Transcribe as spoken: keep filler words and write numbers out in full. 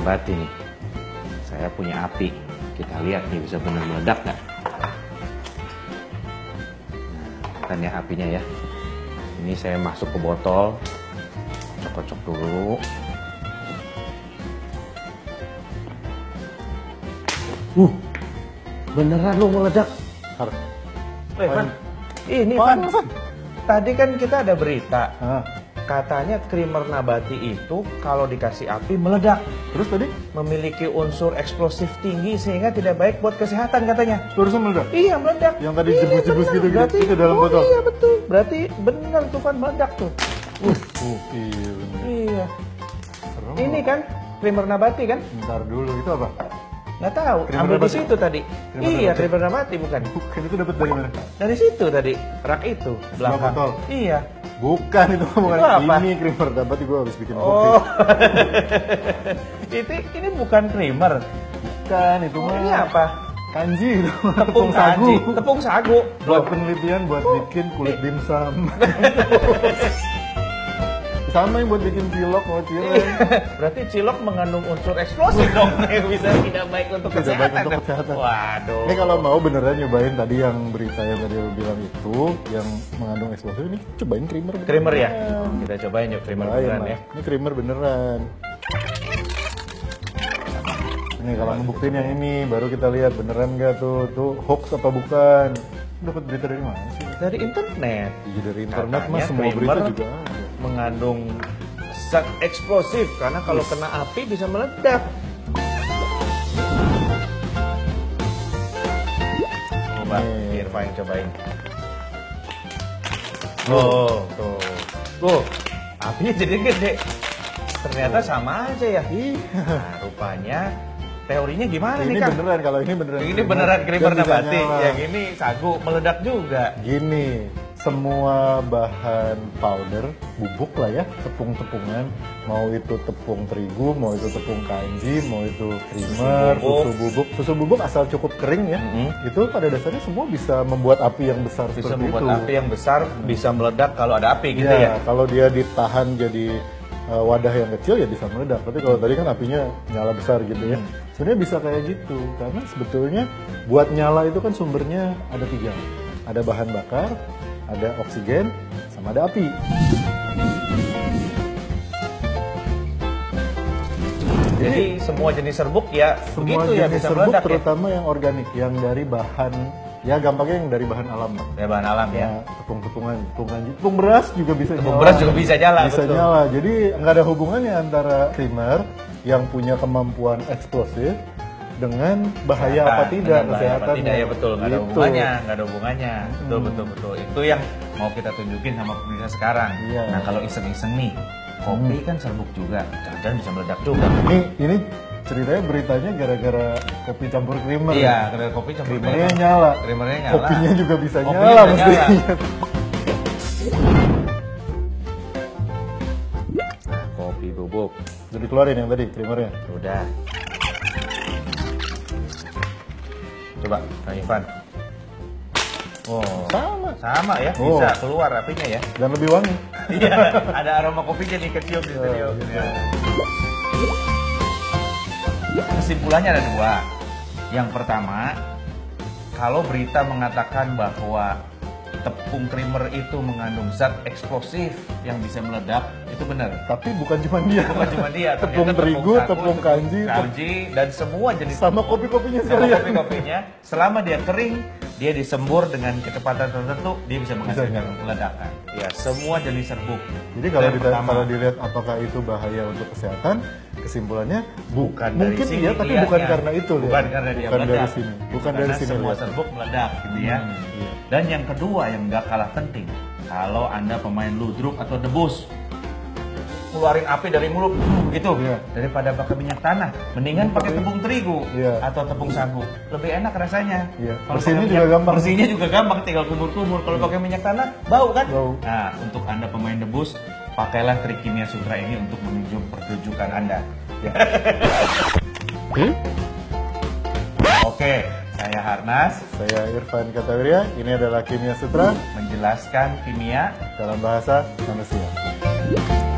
nabati nih. Saya punya api. Kita lihat nih bisa benar meledak nggak? Nah, kan ya apinya ya. Ini saya masuk ke botol. Kocok dulu. Uh, beneran lo meledak. Eh, Van, ini Van, tadi kan kita ada berita. Ah. Katanya creamer nabati itu kalau dikasih api meledak. Terus tadi? Memiliki unsur eksplosif tinggi sehingga tidak baik buat kesehatan katanya. Barusan meledak? Iya meledak. Yang tadi Iya, jebus-jebus bener. gitu-gitu Berarti- itu dalam oh, botol? Iya betul. Berarti benar tuh Van meledak tuh. Uh, uh iya bener. Iya. Serem. Ini kan creamer nabati kan? Bentar dulu, itu apa? Nggak tahu. Creamer Ambil di nabati? situ tadi. Creamer Iya nabati? creamer nabati bukan? Bukan, itu dapat dari mana? Dari situ tadi. Rak itu. Belakang. botol? Iya. Bukan, itu bukan. Itu apa? Ini creamer dapat gue habis bikin kopi. Oh. itu ini bukan creamer. Bukan, itu Oh, mah. ini apa? Kanji itu. Tepung sagu. Tepung sagu. Buat penelitian, buat bikin kulit dimsum. Sama yang buat bikin cilok mau cireng. Berarti cilok mengandung unsur eksplosif dong yang bisa tidak baik untuk Tidak baik kesehatan. untuk kesehatan. Waduh. Ini kalau mau beneran nyobain tadi yang berita yang tadi lo bilang itu yang mengandung eksplosif, ini cobain creamer beneran. Creamer ya? Kita cobain yuk creamer Cobain beneran lah. ya. Ini creamer beneran. Ini kalau ngebuktiin yang ini baru kita lihat beneran nggak tuh, tuh hoax apa bukan? Dapat berita dari mana sih? Dari internet. Iya dari internet Katanya mas, semua creamer berita juga ada. mengandung zat eksplosif karena kalau kena api bisa meledak. Coba Nih. Irfan yang cobain. Oh, tuh. Tuh, apinya jadi gede. Ternyata sama aja ya. Iya. Nah, rupanya teorinya gimana Ini nih Kang? beneran, kalau ini beneran. Ini beneran creamer Dan bisa nabati, nyala. yang ini sagu meledak juga. Gini, semua bahan powder, bubuk lah ya, tepung-tepungan, mau itu tepung terigu, mau itu tepung kanji, mau itu creamer, Susu bubuk. susu bubuk, susu bubuk asal cukup kering ya, Mhm. itu pada dasarnya semua bisa membuat api yang besar Bisa seperti membuat itu. api yang besar, bisa meledak kalau ada api gitu Ya, ya. kalau dia ditahan jadi uh, wadah yang kecil ya bisa meledak. Tapi kalau tadi kan apinya nyala besar gitu ya. Hmm. Sebenarnya bisa kayak gitu karena sebetulnya buat nyala itu kan sumbernya ada tiga. Ada bahan bakar, ada oksigen, sama ada api. Jadi semua jenis serbuk ya Semua begitu ya jenis bisa serbuk meledak ya. terutama yang organik, yang dari bahan ya gampangnya yang dari bahan alam. Ya bahan alam ya. Ya, tepung-tepungan, tepung kanji, tepung beras juga bisa Tepung nyala. beras juga bisa nyala, Bisa betul. nyala. Jadi nggak ada hubungannya antara creamer yang punya kemampuan eksplosif dengan bahaya apa Kesehatan, tidak dengan bahaya apa kesehatannya. tidak ya betul, nggak ada Gitu. hubungannya, nggak ada hubungannya. Betul Hmm. betul betul. Itu yang mau kita tunjukin sama pemirsa sekarang. Iya. Nah kalau iseng-iseng nih, kopi kan serbuk juga, jangan bisa meledak juga. Ini ini ceritanya beritanya gara-gara kopi campur creamer. Iya, karena kopi campur Creamernya nyala. Creamernya nyala. Kopinya juga bisa Kopinya nyala bisa mesti. nyala. Nah, kopi bubuk, Jadi keluarin yang tadi creamernya. udah. Coba, Kang Ivan. Oh, Sama. sama ya, Oh. bisa keluar apinya ya. Dan lebih wangi. Iya, ada aroma kopinya nih kecium di studio. iya. Ya. Kesimpulannya ada dua. Yang pertama, kalau berita mengatakan bahwa tepung creamer itu mengandung zat eksplosif yang bisa meledak, itu benar. Tapi bukan cuma dia. Bukan cuma dia, Tepung ternyata terigu, sagu, tepung kanji, kanji, dan semua jenis sama kopi-kopinya sama sekalian. kopi-kopinya, selama dia kering, dia disembur dengan kecepatan tertentu, dia bisa menghasilkan nyala. ledakan. Ya, semua jenis serbuk. Jadi kalau, Yang dita- pertama. kalau dilihat apakah itu bahaya untuk kesehatan, kesimpulannya Bukan mungkin dari sini iya, tapi dilihatnya. bukan karena itu. Bukan lihat. karena dia bukan meledak. dari sini, bukan Karena dari sini. semua lihat. serbuk meledak gitu ya. Hmm, iya. Dan yang kedua yang nggak kalah penting, kalau Anda pemain ludruk atau debus, ngeluarin api dari mulut gitu, Iya. daripada pakai minyak tanah, mendingan pakai tepung terigu Iya. atau tepung sagu, lebih enak rasanya. Iya. Kalau Bersihnya pakai juga minyak- gampang. Bersihnya juga gampang, tinggal kumur-kumur. Kalau pakai minyak tanah, bau kan? Bau. Nah, untuk Anda pemain debus, pakailah trik kimia sutra ini untuk menuju pertunjukan Anda. Ya. Hmm? Oke, saya Harnas Saya Irfan Katawirya, ini adalah Kimia Sutra menjelaskan kimia dalam bahasa manusia.